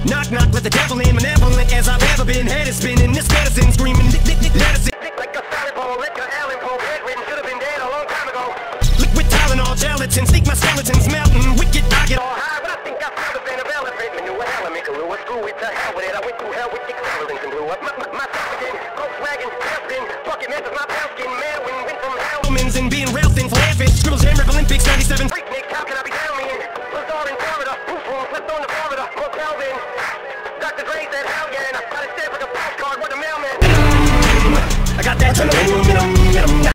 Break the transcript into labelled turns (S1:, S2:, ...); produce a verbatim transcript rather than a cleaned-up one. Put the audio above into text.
S1: Knock, knock, let the devil in. Malevolent as I've ever been. Head is spinning, this medicine screaming. Medicine like a solid ball, liquor, Allen Poe. Bedridden, should've been dead a long time ago. Liquid Tylenol, gelatin, sneak my skeletons melting. Wicked, I get all high, but I think I found a vein of elephant. Manure, element, glue, screw it to hell with it. I went through hell with accelerants and blew up my, my, myself again. Volkswagen, Justin, fucking messes my pale skin. Man, when went from Hellman's and being real thin, flavish. Scribbles, Hammer, Olympics, ninety-seven. Freaknik, how can I be down in? Bazaar in Florida, roof room, flipped on the Florida. Motel then. Doctor Dre said, hell yeah, and I got a stamp like a postcard with a mailman. I got that.